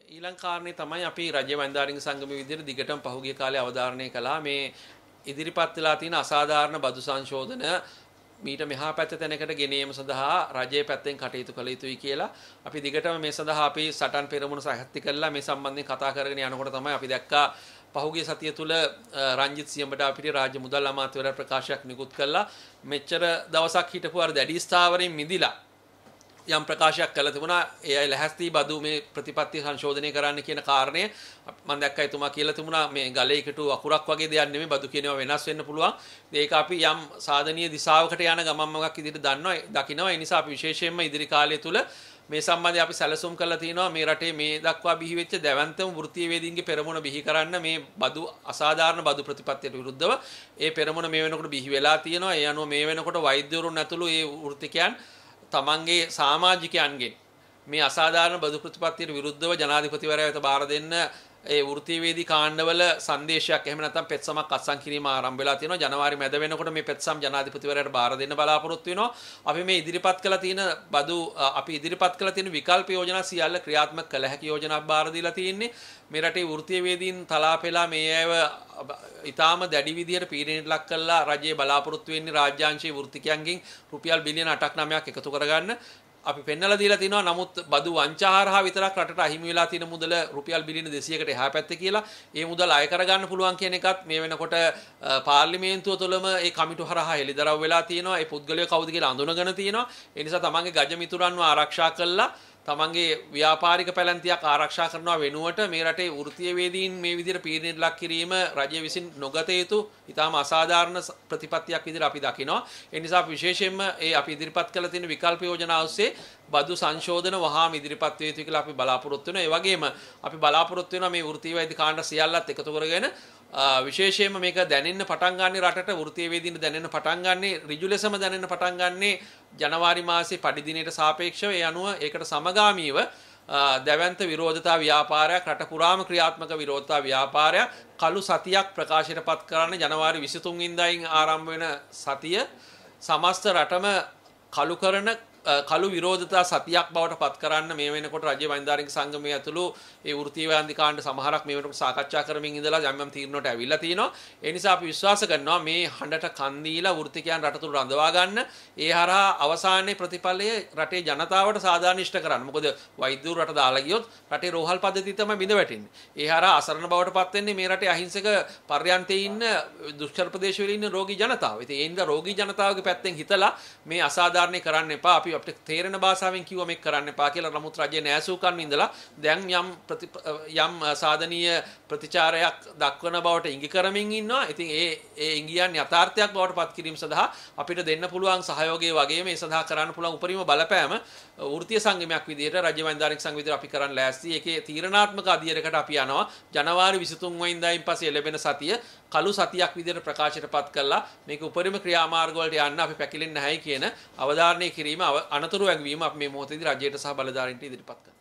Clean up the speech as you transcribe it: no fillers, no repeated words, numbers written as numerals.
ඊළඟ කාරණේ තමයි අපි රජ්‍ය වෛද්‍යාරික සංගමයේ විදිහට දිගටම පහුගිය කාලේ අවධාරණය කළා මේ ඉදිරිපත් වෙලා තියෙන අසාධාරණ බදු සංශෝධන මීට මෙහා පැත්ත තැනකට ගෙනීම සඳහා රජයේ පැත්තෙන් කටයුතු කළ යුතුයි කියලා අපි දිගටම මේ සඳහා අපි සටන් පෙරමුණ සාහිත්‍ය කළා මේ සම්බන්ධයෙන් කතා කරගෙන යනකොට තමයි අපි දැක්කා පහුගිය සතිය තුල රංජිත් සියඹට අපිට රාජ්‍ය මුදල් අමාත්‍යවරයා ප්‍රකාශයක් නිකුත් කළා මෙච්චර දවසක් හිටපු අර දැඩි ස්ථාවරයෙන් මිදිලා යම් ප්‍රකාශයක් කළ තිබුණා ඒ අය ලැහැස්ති බදු මේ ප්‍රතිපත්ති සංශෝධනය කරන්න කියන කාරණය මම දැක්කා එතුමා කියලා තිබුණා මේ ගලයකට අකුරක් වගේ දෙයක් නෙමෙයි බදු කියනවා වෙනස් වෙන්න පුළුවන් ඒක අපි යම් සාධනීය දිශාවකට යන ගමන් මොකක් ඉදිරියට දකිනවා ඒ නිසා අපි විශේෂයෙන්ම ඉදිරි කාලය තුල මේ සම්බන්ධයෙන් අපි සැලසුම් කරලා තිනවා මේ රටේ මේ දක්වා බිහි වෙච්ච දැවැන්තම වෘත්තීය වේදීන්ගේ පෙරමුණ බිහි කරන්න මේ බදු අසාධාරණ බදු ප්‍රතිපත්තියට විරුද්ධව ඒ පෙරමුණ මේ වෙනකොට බිහි වෙලා තියෙනවා ඒ අනුව මේ වෙනකොට වෛද්‍යවරුන් ඇතුළු ඒ වෘත්තිකයන් තමන්ගේ සමාජිකයන්ගෙන් මේ අසාධාරණ බදු ප්‍රතිපත්තියට විරුද්ධව ජනාධිපතිවරයා වෙත බාර දෙන්න ඒ වෘත්තීයවේදී කාණ්ඩවල සංදේශයක් එහෙම නැත්නම් පෙත්සමක් අත්සන් කිරීම ආරම්භ වෙලා තියෙනවා ජනවාරි මැද වෙනකොට මේ පෙත්සම් ජනාධිපතිවරයාට බාර දෙන්න බලාපොරොත්තු වෙනවා අපි මේ ඉදිරිපත් කළ තියෙන බදු අපි ඉදිරිපත් කළ තියෙන විකල්ප යෝජනා සියල්ල ක්‍රියාත්මක කළ හැකි යෝජනාවක් බාර දීලා තියෙන්නේ මේ රටේ වෘත්තීයවේදීන් තලාපෙලා මේ අයව ඊටාම දැඩි විදියට පීඩනයට ලක් කළා රජයේ බලාපොරොත්තු වෙන්නේ රාජ්‍යාංශීය වෘත්තිකයන්ගෙන් රුපියල් බිලියන 8ක් 9ක් එකතු කරගන්න අපි පෙන්නලා දීලා තිනවා නමුත් බදු වංචාහාරහා විතරක් රටට අහිමි වෙලා තියෙන මුදල රුපියල් බිලියන 200කට එහා පැත්තේ කියලා ඒ මුදල් අය කරගන්න පුළුවන් කියන එකත් මේ වෙනකොට පාර්ලිමේන්තුව තුළම ඒ කමිටු හරහා හෙළිදරව් වෙලා තියෙනවා ඒ පුද්ගලයා කවුද කියලා අඳුනගෙන තියෙනවා ඒ නිසා තමන්ගේ ගජ මිතුරන්ව ආරක්ෂා කළා තමන්ගේ ව්‍යාපාරික පැලැන්තියක් ආරක්ෂා කරනවා වෙනුවට මේ රටේ වෘත්තීයවේදීන් මේ විදිහට පීඩනයට ලක් කිරීම රජය විසින් නොගත යුතු ඊටාම අසාධාරණ ප්‍රතිපත්තියක් විදිහට අපි දකිනවා ඒ නිසා විශේෂයෙන්ම ඒ අපි ඉදිරිපත් කළ තියෙන විකල්ප යෝජනා ඔස්සේ බදු සංශෝධන වහාම ඉදිරිපත් වේ යුතු කියලා අපි බලාපොරොත්තු වෙනවා ඒ වගේම අපි බලාපොරොත්තු වෙනවා මේ වෘත්තීය වෛද්‍ය කාණ්ඩ සියල්ලත් එකතු කරගෙන විශේෂයෙන්ම මේක දැනෙන්න පටන් ගන්න රටට වෘත්තීයවේදීන් දැනෙන්න පටන් ගන්නේ ඍජු ලෙසම දැනෙන්න පටන් ගන්නේ ජනවාරි මාසේ පඩි දිනයට සාපේක්ෂව ඒ අනුව ඒකට සමගාමීව දැවැන්ත විරෝධතා ව්‍යාපාරයක් රට පුරාම ක්‍රියාත්මක විරෝධතා ව්‍යාපාරයක් කළු සතියක් ප්‍රකාශයටපත් කරන්න ජනවාරි 23 වෙනිදායින් ආරම්භ වෙන සතිය සමස්ත රටම කළු කරන කළු විරෝධතා සතියක් බවට පත් කරන්න මේ වෙනකොට රජ්‍ය වෛද්‍යාරික සංගමයේ ඇතුළු ඒ වෘත්තීය වෛද්‍ය කාණ්ඩ සමහරක් මේ වෙනකොට සාකච්ඡා කරමින් ඉඳලා යම් යම් තීරණවලට ඇවිල්ලා තිනවා ඒ නිසා අපි විශ්වාස කරනවා මේ හඬට කන් දීලා වෘත්තිකයන් රට තුල රඳවා ගන්න ඒ හරහා අවසානයේ ප්‍රතිඵලය රටේ ජනතාවට සාධාරණීෂ්ඨ කරන්න මොකද වෛද්‍යවරු රට දාලා ගියොත් රටේ රෝහල් පද්ධතිය තමයි බිඳ වැටෙන්නේ ඒ හරහා අසරණ බවට පත් වෙන්නේ මේ රටේ අහිංසක පර්යන්තයේ ඉන්න දුෂ්කර ප්‍රදේශවල ඉන්න රෝගී ජනතාව. ඉතින් ඒ නිසා රෝගී ජනතාවගේ පැත්තෙන් හිතලා මේ අසාධාරණේ කරන්න එපා අපි අපිට තේරෙන භාෂාවෙන් කිව්ව මේක කරන්න එපා කියලා නමුත් රජයේ නෑසූකන් ඉඳලා දැන් යම් සාධනීය ප්‍රතිචාරයක් දක්වන බවට ඉඟි කරමින් ඉන්නවා. ඉතින් ඒ ඉඟියන් යථාර්ථයක් බවට පත් කිරීම සඳහා අපිට දෙන්න පුළුවන් සහයෝගය වගේම මේ සඳහා කරන්න පුළුවන් උපරිම බලපෑම වෘත්තීය සංගමයක් විදිහට රජ්‍ය වෛද්‍යාරික සංගම විදිහට අපි කරන්න ලෑස්ති. ඒකේ තීරණාත්මක අධියරකට අපි යනවා. ජනවාරි 23 වෙනිදායින් පස්සේ ලැබෙන සතිය කළු සතියක් විදිහට ප්‍රකාශයටපත් කළා. මේක උපරිම ක්‍රියාමාර්ග වලට යන්න අපි පැකිලෙන්නේ නැහැයි කියන අවධාරණය කිරීම අනතුරු වැගවීම අපි මේ මොහොතේදී රජයට සහ බලධාරීන්ට ඉදිරිපත් කරනවා.